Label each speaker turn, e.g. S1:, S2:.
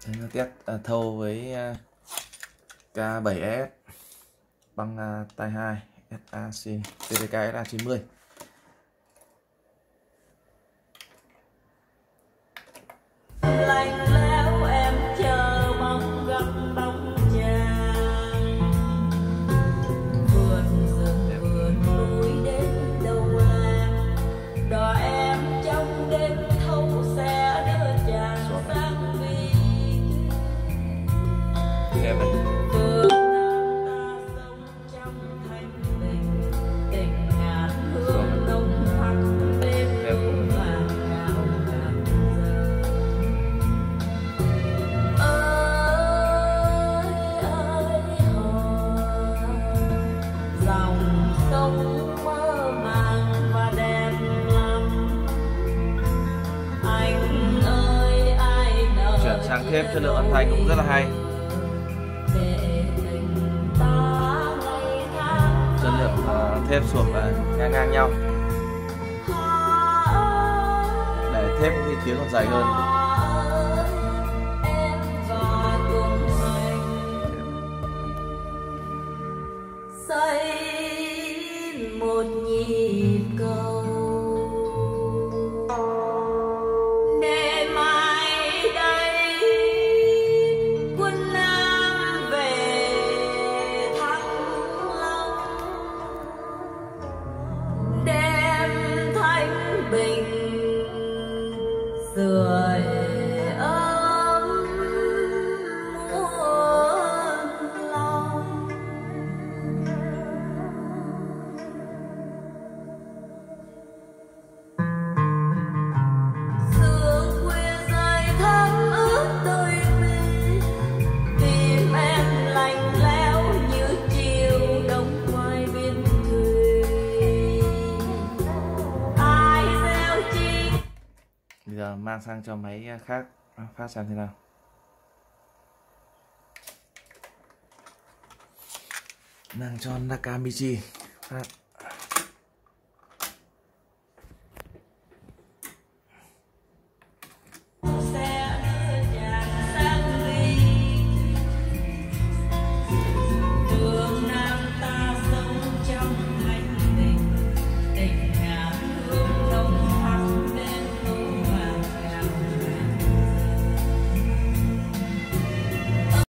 S1: Đây là test thâu với K7S băng tay 2 SAC TDK SA90.
S2: Lạnh lẽo em chờ mong gặp bóng chàng, vượt rừng vượt núi đến đầu làng, đò em trong đêm thâu sẽ đưa chàng sang vi
S1: Em đây.
S2: phương Nam ta sống trong thanh bình, tình ngàn hương nồng hắt đêm vàng ngào ngạt giờ. Dòng sông mơ màng và đẹp lắm, anh ơi ai nỡ
S1: Chuyển sang thép chất lượng âm thanh cũng rất là hay.
S2: để tình ta ngày tháng
S1: Chất lượng thép suộc là ngang nhau. Để thép thì tiếng còn dài hơn.
S2: em và cùng anh xây một nhịp cầu để mai đây quân Nam về Thăng Long, đem thanh bình sưởi ấm muôn lòng. Sương khuya dài thắm ướt đôi mi, tim em lạnh lẽo như chiều đông ngoài biên thùy. Ai gieo chi
S1: Bây giờ mang sang cho máy khác phát xem thế nào. Mang cho Nakamichi phát.